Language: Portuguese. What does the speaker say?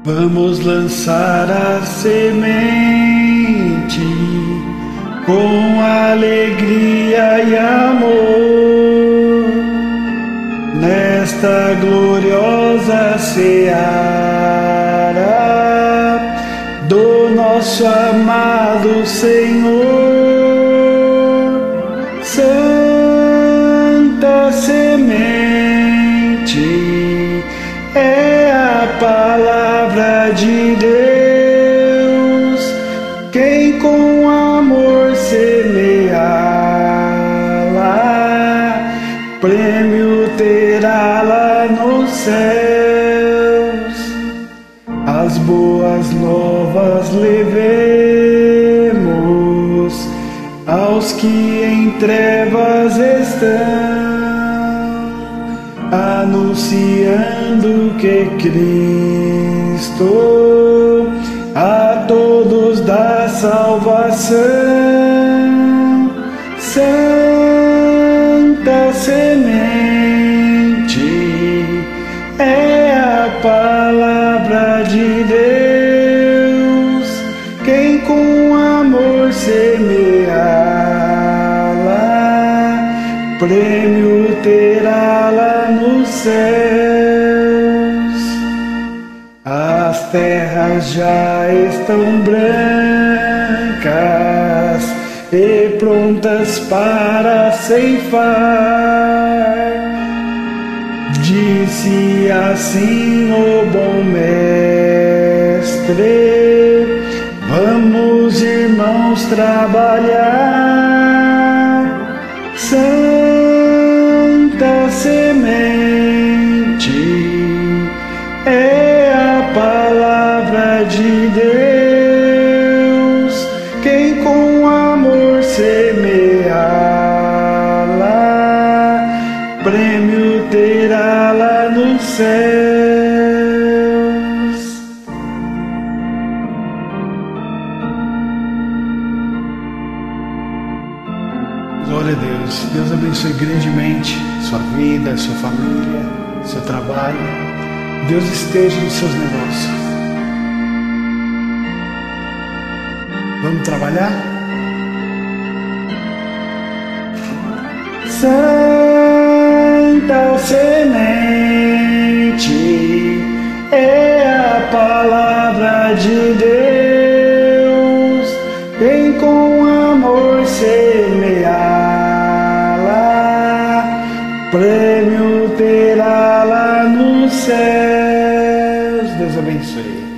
Vamos lançar a semente com alegria e amor nesta gloriosa seara do nosso amado Senhor. Santa semente é a palavra de Deus, quem com amor semeá-la, prêmio terá lá nos céus. As boas novas levemos aos que em trevas estão, anunciando que Cristo a todos dá salvação. Santa semente é a palavra de Deus, quem com amor semeá-la, prêmio terá lá nos céus. As terras já estão brancas e prontas para ceifar. Disse assim o bom mestre: vamos, irmãos, trabalhar. Santa semente é a palavra de Deus, quem com amor semeá-la, prêmio terá lá nos céus. Glória a Deus. Deus abençoe grandemente sua vida, sua família, seu trabalho. Deus esteja nos seus negócios. Vamos trabalhar? Santa semente é a palavra de Deus, quem com amor semeá-la, prêmio terá lá nos céus. Deus abençoe.